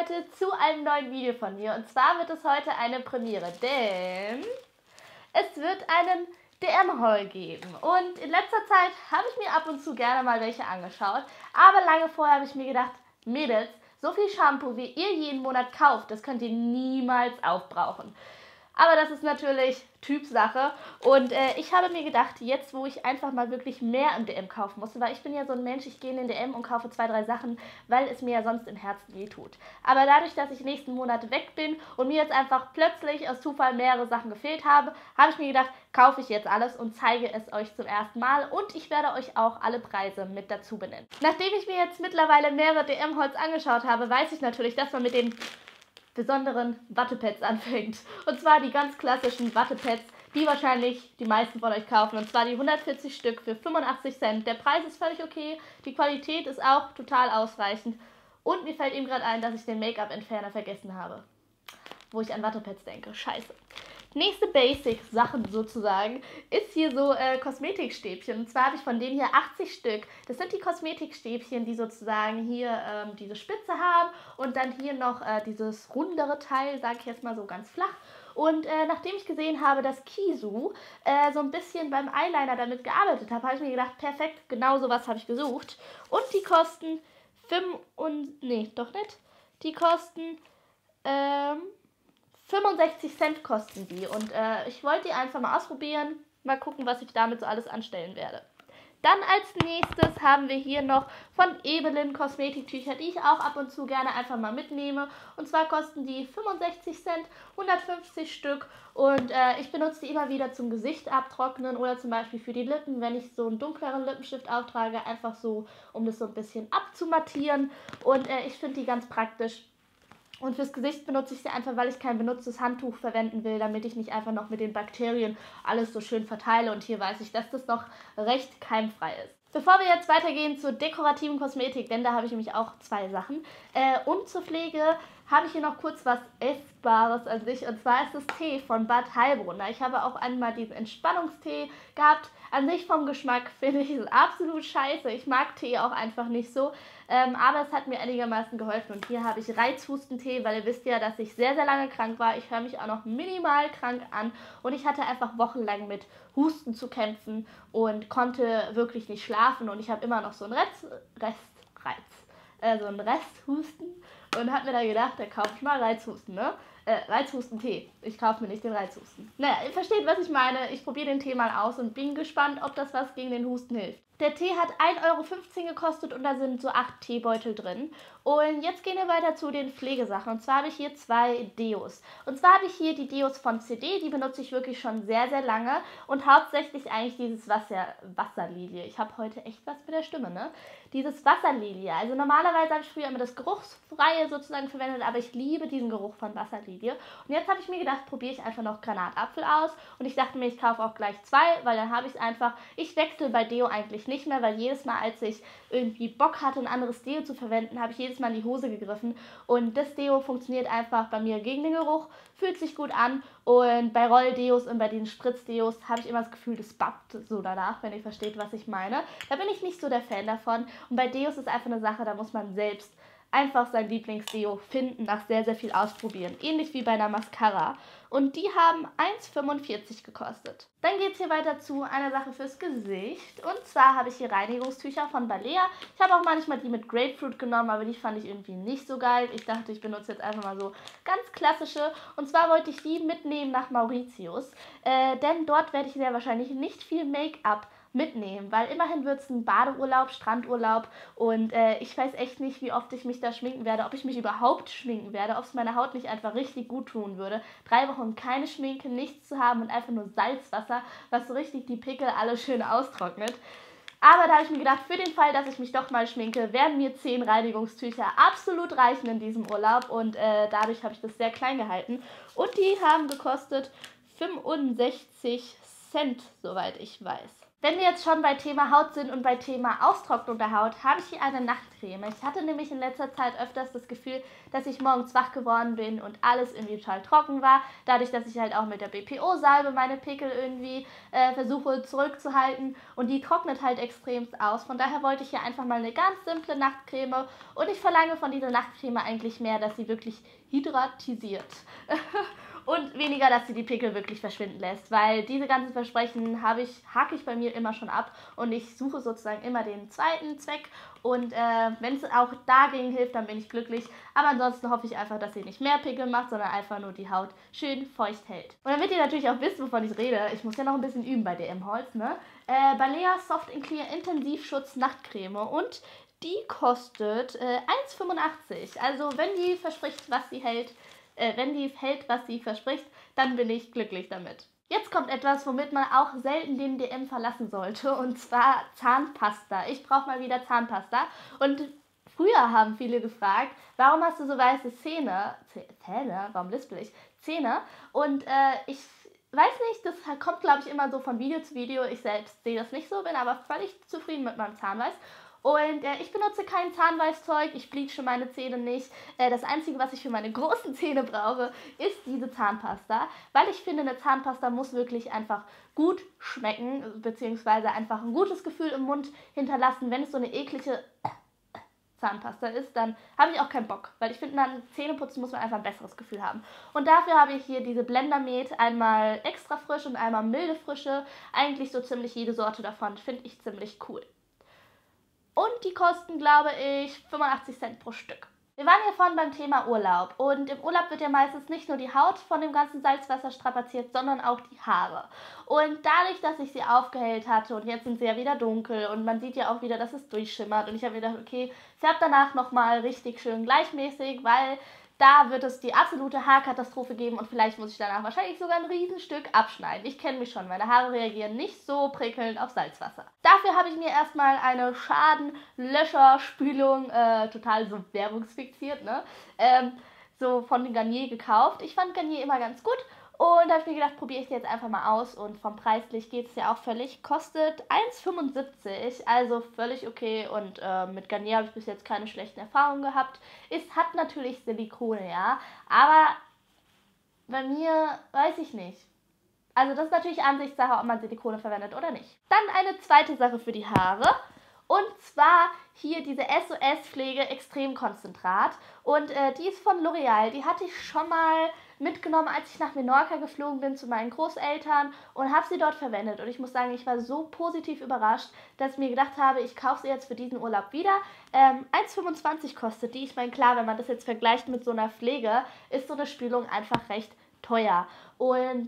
heute zu einem neuen Video von mir. Und zwar wird es heute eine Premiere, denn es wird einen DM-Haul geben. Und in letzter Zeit habe ich mir ab und zu gerne mal welche angeschaut. Aber lange vorher habe ich mir gedacht, Mädels, so viel Shampoo, wie ihr jeden Monat kauft, das könnt ihr niemals aufbrauchen. Aber das ist natürlich Typsache. Und ich habe mir gedacht, jetzt wo ich einfach mal wirklich mehr im DM kaufen musste, weil ich bin ja so ein Mensch, ich gehe in den DM und kaufe 2, 3 Sachen, weil es mir ja sonst im Herzen weh tut. Aber dadurch, dass ich nächsten Monat weg bin und mir jetzt einfach plötzlich aus Zufall mehrere Sachen gefehlt habe, habe ich mir gedacht, kaufe ich jetzt alles und zeige es euch zum ersten Mal. Und ich werde euch auch alle Preise mit dazu benennen. Nachdem ich mir jetzt mittlerweile mehrere DM-Hauls angeschaut habe, weiß ich natürlich, dass man mit den besonderen Wattepads anfängt. Und zwar die ganz klassischen Wattepads, die wahrscheinlich die meisten von euch kaufen. Und zwar die 140 Stück für 85 Cent. Der Preis ist völlig okay, die Qualität ist auch total ausreichend. Und mir fällt eben gerade ein, dass ich den Make-up-Entferner vergessen habe. Wo ich an Wattepads denke. Scheiße. Nächste Basic-Sachen sozusagen ist hier so Kosmetikstäbchen. Und zwar habe ich von denen hier 80 Stück. Das sind die Kosmetikstäbchen, die sozusagen hier diese Spitze haben und dann hier noch dieses rundere Teil, sage ich jetzt mal so ganz flach. Und nachdem ich gesehen habe, dass Kisu so ein bisschen beim Eyeliner damit gearbeitet hat, habe ich mir gedacht, perfekt, genau sowas habe ich gesucht. Und die kosten Die kosten 65 Cent kosten die und ich wollte die einfach mal ausprobieren, mal gucken, was ich damit so alles anstellen werde. Dann als nächstes haben wir hier noch von Ebelin Kosmetiktücher, die ich auch ab und zu gerne einfach mal mitnehme. Und zwar kosten die 65 Cent, 150 Stück und ich benutze die immer wieder zum Gesicht abtrocknen oder zum Beispiel für die Lippen, wenn ich so einen dunkleren Lippenstift auftrage, einfach so, um das so ein bisschen abzumattieren. Und ich finde die ganz praktisch. Und fürs Gesicht benutze ich sie einfach, weil ich kein benutztes Handtuch verwenden will, damit ich nicht einfach noch mit den Bakterien alles so schön verteile. Und hier weiß ich, dass das noch recht keimfrei ist. Bevor wir jetzt weitergehen zur dekorativen Kosmetik, denn da habe ich nämlich auch 2 Sachen. Und zur Pflege habe ich hier noch kurz was Essbares an sich. Und zwar ist das Tee von Bad Heilbrunner. Ich habe auch einmal diesen Entspannungstee gehabt. An sich vom Geschmack finde ich es absolut scheiße. Ich mag Tee auch einfach nicht so. Aber es hat mir einigermaßen geholfen. Und hier habe ich Reizhustentee, weil ihr wisst ja, dass ich sehr, sehr lange krank war. Ich höre mich auch noch minimal krank an. Und ich hatte einfach wochenlang mit Husten zu kämpfen und konnte wirklich nicht schlafen. Und ich habe immer noch so einen Resthusten. Und habe mir da gedacht, da kaufe ich mal Reizhusten, ne? Reizhustentee. Ich kaufe mir nicht den Reizhusten. Naja, ihr versteht, was ich meine. Ich probiere den Tee mal aus und bin gespannt, ob das was gegen den Husten hilft. Der Tee hat 1,15 € gekostet und da sind so 8 Teebeutel drin. Und jetzt gehen wir weiter zu den Pflegesachen. Und zwar habe ich hier 2 Deos. Und zwar habe ich hier die Deos von CD, die benutze ich wirklich schon sehr, sehr lange. Und hauptsächlich eigentlich dieses Wasserlilie. Ich habe heute echt was mit der Stimme, ne? Dieses Wasserlilie. Also normalerweise habe ich früher immer das Geruchsfreie sozusagen verwendet, aber ich liebe diesen Geruch von Wasserlilie. Und jetzt habe ich mir gedacht, probiere ich einfach noch Granatapfel aus. Und ich dachte mir, ich kaufe auch gleich 2, weil dann habe ich es einfach. Ich wechsle bei Deo eigentlich nicht mehr, weil jedes Mal, als ich irgendwie Bock hatte, ein anderes Deo zu verwenden, habe ich jedes Mal in die Hose gegriffen. Und das Deo funktioniert einfach bei mir gegen den Geruch, fühlt sich gut an. Und bei Rolldeos und bei den Spritzdeos habe ich immer das Gefühl, das bappt so danach, wenn ihr versteht, was ich meine. Da bin ich nicht so der Fan davon. Und bei Deos ist einfach eine Sache, da muss man selbst einfach sein Lieblingsdeo finden, nach sehr, sehr viel ausprobieren. Ähnlich wie bei einer Mascara. Und die haben 1,45 € gekostet. Dann geht es hier weiter zu einer Sache fürs Gesicht. Und zwar habe ich hier Reinigungstücher von Balea. Ich habe auch manchmal die mit Grapefruit genommen, aber die fand ich irgendwie nicht so geil. Ich dachte, ich benutze jetzt einfach mal so ganz klassische. Und zwar wollte ich die mitnehmen nach Mauritius. Denn dort werde ich sehr wahrscheinlich nicht viel Make-up mitnehmen, weil immerhin wird es ein Badeurlaub, Strandurlaub und ich weiß echt nicht, wie oft ich mich da schminken werde, ob ich mich überhaupt schminken werde, ob es meiner Haut nicht einfach richtig gut tun würde. 3 Wochen keine Schminke, nichts zu haben und einfach nur Salzwasser, was so richtig die Pickel alle schön austrocknet. Aber da habe ich mir gedacht, für den Fall, dass ich mich doch mal schminke, werden mir 10 Reinigungstücher absolut reichen in diesem Urlaub und dadurch habe ich das sehr klein gehalten. Und die haben gekostet 65 Cent, soweit ich weiß. Wenn wir jetzt schon bei Thema Haut sind und bei Thema Austrocknung der Haut, habe ich hier eine Nachtcreme. Ich hatte nämlich in letzter Zeit öfters das Gefühl, dass ich morgens wach geworden bin und alles irgendwie total trocken war. Dadurch, dass ich halt auch mit der BPO-Salbe meine Pickel irgendwie versuche zurückzuhalten und die trocknet halt extremst aus. Von daher wollte ich hier einfach mal eine ganz simple Nachtcreme und ich verlange von dieser Nachtcreme eigentlich mehr, dass sie wirklich hydratisiert. Und weniger, dass sie die Pickel wirklich verschwinden lässt, weil diese ganzen Versprechen hake ich bei mir immer schon ab und ich suche sozusagen immer den zweiten Zweck und wenn es auch dagegen hilft, dann bin ich glücklich, aber ansonsten hoffe ich einfach, dass sie nicht mehr Pickel macht, sondern einfach nur die Haut schön feucht hält. Und damit ihr natürlich auch wisst, wovon ich rede, ich muss ja noch ein bisschen üben bei DM Holz, ne? Balea Soft and Clear Intensivschutz Nachtcreme und die kostet 1,85. Also wenn die verspricht, was sie hält, wenn die hält, was sie verspricht, dann bin ich glücklich damit. Jetzt kommt etwas, womit man auch selten den DM verlassen sollte, und zwar Zahnpasta. Ich brauche mal wieder Zahnpasta und früher haben viele gefragt, warum hast du so weiße Zähne? Zähne? Warum lispel ich? Zähne. Und ich weiß nicht, das kommt, glaube ich, immer so von Video zu Video. Ich selbst sehe das nicht so, bin aber völlig zufrieden mit meinem Zahnweiß. Und ich benutze kein Zahnweißzeug, ich bleache meine Zähne nicht. Das Einzige, was ich für meine großen Zähne brauche, ist diese Zahnpasta. Weil ich finde, eine Zahnpasta muss wirklich einfach gut schmecken, beziehungsweise einfach ein gutes Gefühl im Mund hinterlassen. Wenn es so eine eklige Zahnpasta ist, dann habe ich auch keinen Bock. Weil ich finde, nach dem Zähneputzen muss man einfach ein besseres Gefühl haben. Und dafür habe ich hier diese Blendermed, einmal extra frisch und einmal milde frische. Eigentlich so ziemlich jede Sorte davon, finde ich ziemlich cool. Und die kosten, glaube ich, 85 Cent pro Stück. Wir waren hier vorhin beim Thema Urlaub und im Urlaub wird ja meistens nicht nur die Haut von dem ganzen Salzwasser strapaziert, sondern auch die Haare. Und dadurch, dass ich sie aufgehellt hatte und jetzt sind sie ja wieder dunkel und man sieht ja auch wieder, dass es durchschimmert und ich habe mir gedacht, okay, färb danach nochmal richtig schön gleichmäßig, weil da wird es die absolute Haarkatastrophe geben und vielleicht muss ich danach wahrscheinlich sogar ein Riesenstück abschneiden. Ich kenne mich schon, meine Haare reagieren nicht so prickelnd auf Salzwasser. Dafür habe ich mir erstmal eine Schadenlöscherspülung, total so werbungsfixiert, ne? So von Garnier gekauft. Ich fand Garnier immer ganz gut. Und da habe ich mir gedacht, probiere ich die jetzt einfach mal aus. Und vom preislich geht es ja auch völlig. Kostet 1,75, also völlig okay. Und mit Garnier habe ich bis jetzt keine schlechten Erfahrungen gehabt. Es hat natürlich Silikone, ja. Aber bei mir weiß ich nicht. Also das ist natürlich Ansichtssache, ob man Silikone verwendet oder nicht. Dann eine zweite Sache für die Haare. Und zwar hier diese SOS-Pflege Extremkonzentrat. Und die ist von L'Oreal. Die hatte ich schon mal mitgenommen, als ich nach Menorca geflogen bin zu meinen Großeltern und habe sie dort verwendet. Und ich muss sagen, ich war so positiv überrascht, dass ich mir gedacht habe, ich kaufe sie jetzt für diesen Urlaub wieder. 1,25 kostet die. Ich meine, klar, wenn man das jetzt vergleicht mit so einer Pflege, ist so eine Spülung einfach recht teuer. Und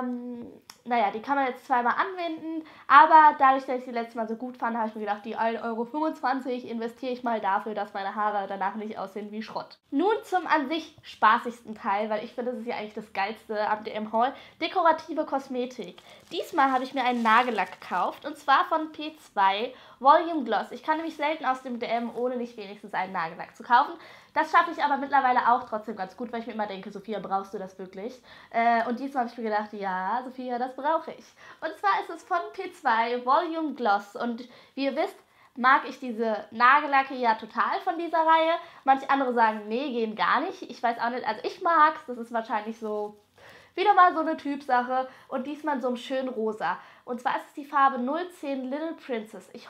naja, die kann man jetzt zweimal anwenden, aber dadurch, dass ich die letztes Mal so gut fand, habe ich mir gedacht, die 1,25 € investiere ich mal dafür, dass meine Haare danach nicht aussehen wie Schrott. Nun zum an sich spaßigsten Teil, weil ich finde, das ist ja eigentlich das Geilste am DM Haul, dekorative Kosmetik. Diesmal habe ich mir einen Nagellack gekauft und zwar von P2 Volume Gloss. Ich kann nämlich selten aus dem DM, ohne nicht wenigstens einen Nagellack zu kaufen. Das schaffe ich aber mittlerweile auch trotzdem ganz gut, weil ich mir immer denke, Sophia, brauchst du das wirklich? Und diesmal habe ich mir gedacht, ja, Sophia, das brauche ich. Und zwar ist es von P2 Volume Gloss. Und wie ihr wisst, mag ich diese Nagellacke ja total von dieser Reihe. Manche andere sagen, nee, gehen gar nicht. Ich weiß auch nicht, also ich mag's. Das ist wahrscheinlich so wieder mal so eine Typsache. Und diesmal in so einem schönen Rosa. Und zwar ist es die Farbe 010 Little Princess. Ich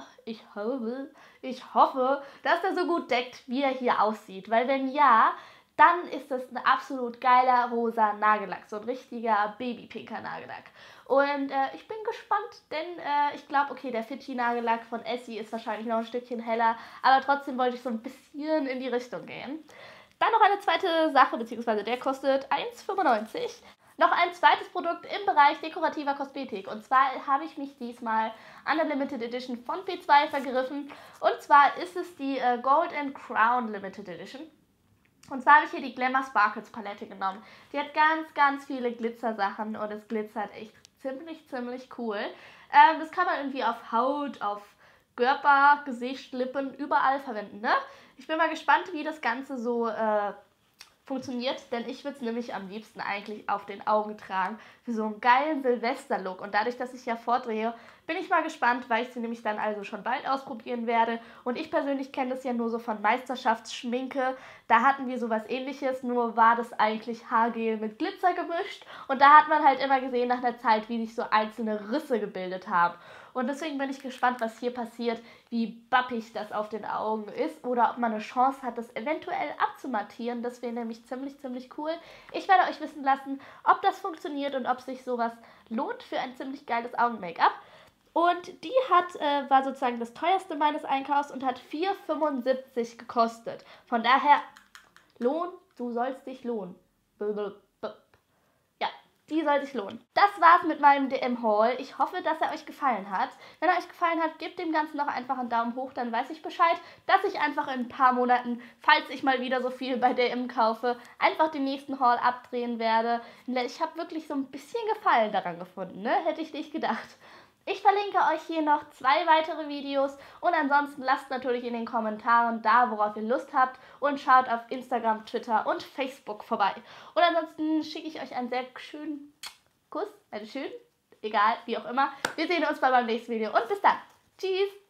hoffe, dass der so gut deckt, wie er hier aussieht. Weil wenn ja, dann ist das ein absolut geiler rosa Nagellack. So ein richtiger babypinker Nagellack. Und ich bin gespannt, denn ich glaube, okay, der Fidschi-Nagellack von Essie ist wahrscheinlich noch ein Stückchen heller. Aber trotzdem wollte ich so ein bisschen in die Richtung gehen. Dann noch eine zweite Sache, beziehungsweise der kostet 1,95. Noch ein zweites Produkt im Bereich dekorativer Kosmetik. Und zwar habe ich mich diesmal an der Limited Edition von P2 vergriffen. Und zwar ist es die Gold & Crown Limited Edition. Und zwar habe ich hier die Glamour Sparkles Palette genommen. Die hat ganz, ganz viele Glitzersachen und es glitzert echt ziemlich cool. Das kann man irgendwie auf Haut, auf Körper, Gesicht, Lippen, überall verwenden, ne? Ich bin mal gespannt, wie das Ganze so funktioniert, denn ich würde es nämlich am liebsten eigentlich auf den Augen tragen. für so einen geilen Silvester-Look. Und dadurch, dass ich ja vordrehe, bin ich mal gespannt, weil ich sie nämlich dann also schon bald ausprobieren werde. Und ich persönlich kenne das ja nur so von Meisterschaftsschminke. Da hatten wir sowas Ähnliches, nur war das eigentlich Haargel mit Glitzer gemischt. Und da hat man halt immer gesehen nach einer Zeit, wie sich so einzelne Risse gebildet haben. Und deswegen bin ich gespannt, was hier passiert, wie bappig das auf den Augen ist oder ob man eine Chance hat, das eventuell abzumattieren. Das wäre nämlich ziemlich cool. Ich werde euch wissen lassen, ob das funktioniert und ob sich sowas lohnt für ein ziemlich geiles Augen-Make-up. Und die war sozusagen das teuerste meines Einkaufs und hat 4,75 gekostet. Von daher, Lohn, du sollst dich lohnen. Ja, die soll sich lohnen. Das war's mit meinem DM-Haul. Ich hoffe, dass er euch gefallen hat. Wenn er euch gefallen hat, gebt dem Ganzen noch einfach einen Daumen hoch, dann weiß ich Bescheid, dass ich einfach in ein paar Monaten, falls ich mal wieder so viel bei DM kaufe, einfach den nächsten Haul abdrehen werde. Ich habe wirklich so ein bisschen Gefallen daran gefunden, ne? Hätte ich nicht gedacht. Ich verlinke euch hier noch 2 weitere Videos und ansonsten lasst natürlich in den Kommentaren da, worauf ihr Lust habt und schaut auf Instagram, Twitter und Facebook vorbei. Und ansonsten schicke ich euch einen sehr schönen Kuss, egal, wie auch immer. Wir sehen uns bei meinem nächsten Video und bis dann. Tschüss!